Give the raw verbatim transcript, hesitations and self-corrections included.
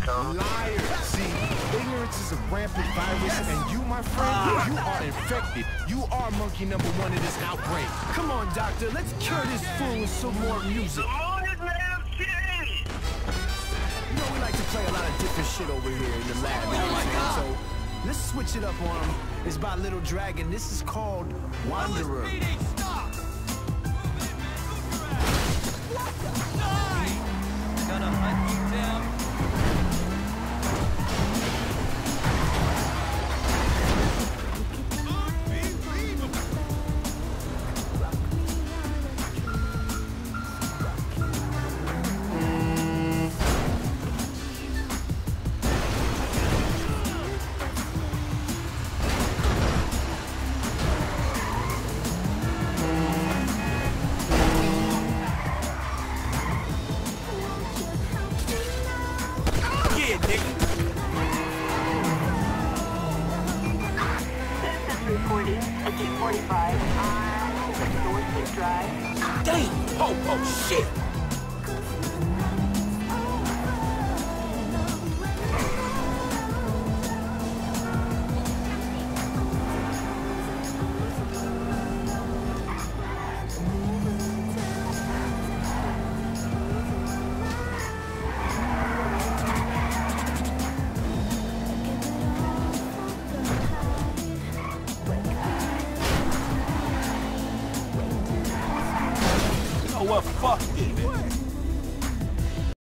Liar. See, ignorance is a rampant virus, and you, my friend, you are infected. You are monkey number one in this outbreak. Come on, doctor, let's cure this fool with some more music. You know, we like to play a lot of different shit over here in the lab. You know what I'm saying? So let's switch it up on him. It's by Little Dragon. This is called Wanderer. Gonna hunt you down. Reporting a G forty-five on Northwood Drive. Damn! Oh, oh, shit! Well, fuck this.